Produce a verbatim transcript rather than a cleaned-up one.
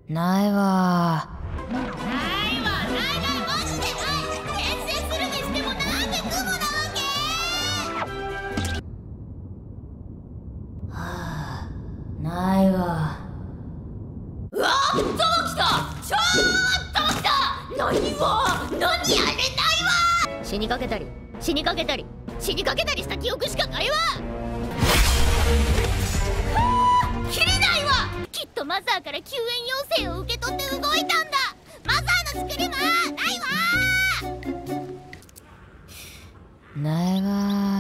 ないわないわ、ないないマジでない。転生するにしてもなんで雲なわけ。 はあ、ないわ。 うわー、ともきた。ちょーっときた。ないわ、何あれないわ。死にかけたり死にかけたり死にかけたりした記憶しかないわ。はあ、切れないわ。きっとマザーから救援要請を受け取って動いたんだ。マザーのスクリマーないわ。 ないわ。